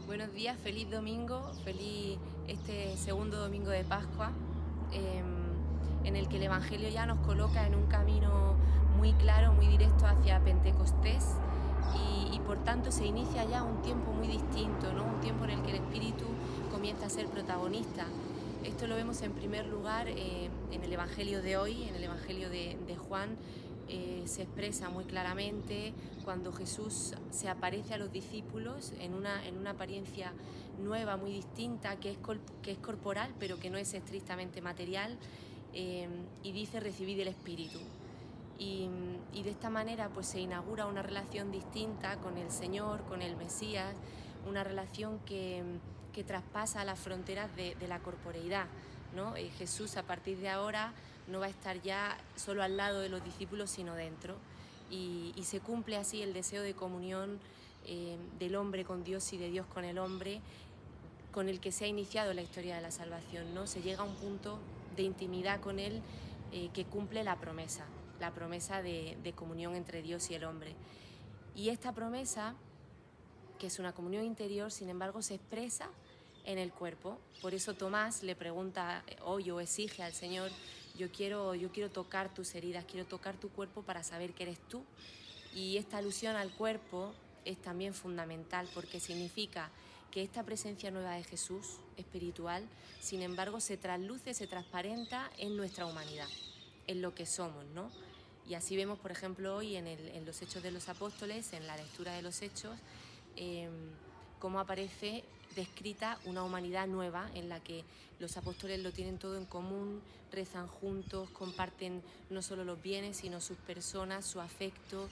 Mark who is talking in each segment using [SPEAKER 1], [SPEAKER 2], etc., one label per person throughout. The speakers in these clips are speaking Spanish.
[SPEAKER 1] Buenos días, feliz domingo, feliz este segundo domingo de Pascua, en el que el Evangelio ya nos coloca en un camino muy claro, muy directo hacia Pentecostés y por tanto se inicia ya un tiempo muy distinto, ¿no? Un tiempo en el que el Espíritu comienza a ser protagonista. Esto lo vemos en primer lugar en el Evangelio de hoy, en el Evangelio de Juan. Se expresa muy claramente cuando Jesús se aparece a los discípulos en una apariencia nueva, muy distinta, que es corporal, pero que no es estrictamente material, y dice: recibid el Espíritu. Y de esta manera pues se inaugura una relación distinta con el Señor, con el Mesías, una relación que traspasa las fronteras de la corporeidad, ¿no? Jesús a partir de ahora no va a estar ya solo al lado de los discípulos, sino dentro, y se cumple así el deseo de comunión del hombre con Dios y de Dios con el hombre, con el que se ha iniciado la historia de la salvación, ¿no? Se llega a un punto de intimidad con Él que cumple la promesa de comunión entre Dios y el hombre. Y esta promesa, que es una comunión interior, sin embargo, se expresa en el cuerpo. Por eso Tomás le pregunta hoy, o exige al Señor: yo quiero tocar tus heridas, quiero tocar tu cuerpo para saber que eres tú. Y esta alusión al cuerpo es también fundamental, porque significa que esta presencia nueva de Jesús, espiritual, sin embargo, se trasluce, se transparenta en nuestra humanidad, en lo que somos, ¿no? Y así vemos, por ejemplo, hoy en los Hechos de los Apóstoles, en la lectura de los Hechos, cómo aparece descrita una humanidad nueva en la que los apóstoles lo tienen todo en común, rezan juntos, comparten no solo los bienes, sino sus personas, su afecto,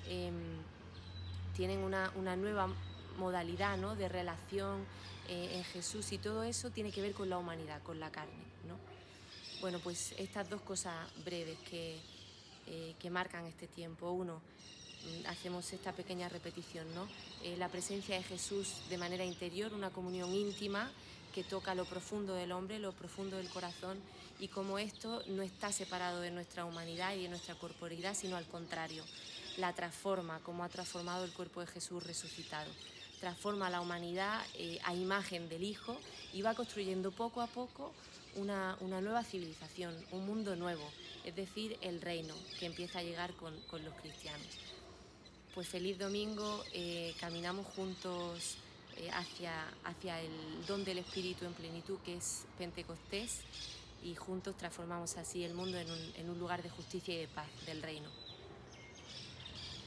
[SPEAKER 1] tienen una nueva modalidad, ¿no?, de relación en Jesús, y todo eso tiene que ver con la humanidad, con la carne, ¿no? Bueno, pues estas dos cosas breves que marcan este tiempo. Uno, hacemos esta pequeña repetición, ¿no? La presencia de Jesús de manera interior, una comunión íntima que toca lo profundo del hombre, lo profundo del corazón, y como esto no está separado de nuestra humanidad y de nuestra corporeidad, sino al contrario, la transforma, como ha transformado el cuerpo de Jesús resucitado. Transforma la humanidad a imagen del Hijo y va construyendo poco a poco una nueva civilización, un mundo nuevo, es decir, el reino que empieza a llegar con los cristianos. Pues feliz domingo, caminamos juntos hacia el don del Espíritu en plenitud, que es Pentecostés, y juntos transformamos así el mundo en un lugar de justicia y de paz del reino.